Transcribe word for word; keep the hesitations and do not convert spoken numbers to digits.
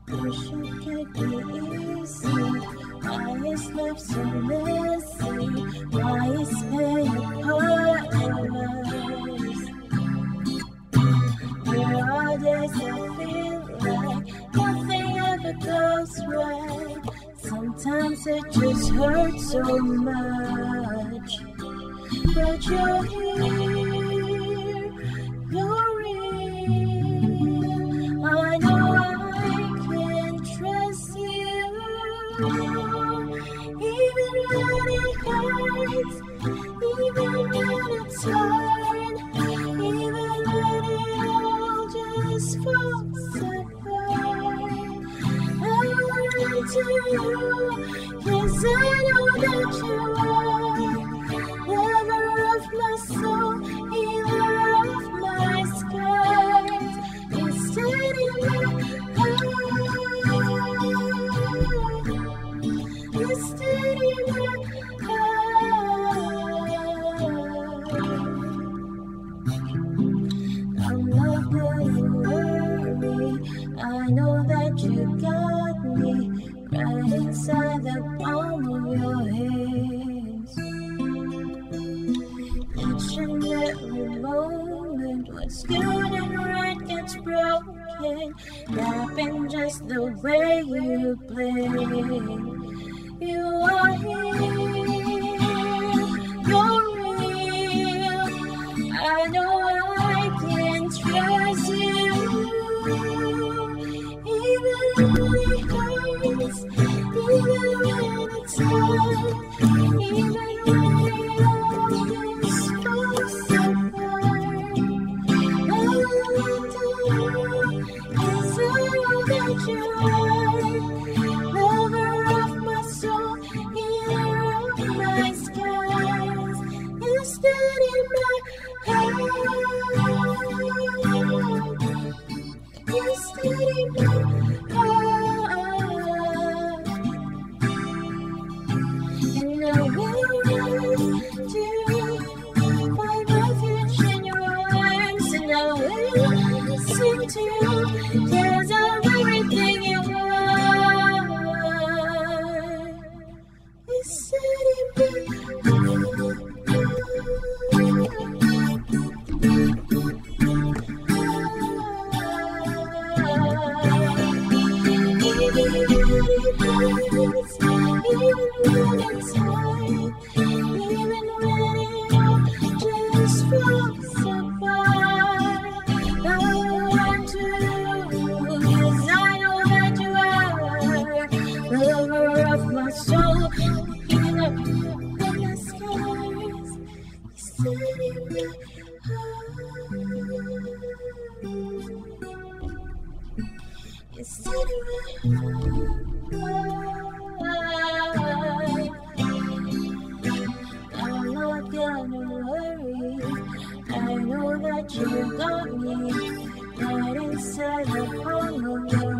Wish it could be easy. Why is life so messy? Why is pain a part of us? There are days I feel like nothing ever goes right. Sometimes it just hurts so much. But you're here, you're real. I know I can trust you. Even when it hurts, even when it's hard, even when it all just falls apart. I run to you, 'cause I know that you are lover of my soul, healer of my scars. You steady my heart. You steady my heart. I'm not gonna worry. I know that you got me right inside the palm of your hands. Each and every moment, what's good and right gets broken. Happened just the way you play. You are here, you're real. I know I can trust you. Even when it hurts, even when it's hard, even when it all just falls apart. I run to you, 'cause I know that you are lover of my soul, healer of my scars. You steady my heart. You steady my heart. And I will run to find refuge in your arms. And I will sing to you, 'cause I'm everything you are. You steady my heart. Even when it hurts, even when it's hard, even when it all just falls apart. I run to you, 'cause I know that you are lover of my soul, healer of my scars. You steady my heart. You steady my heart. I'm not gonna worry. I know that you got me right inside the palm of your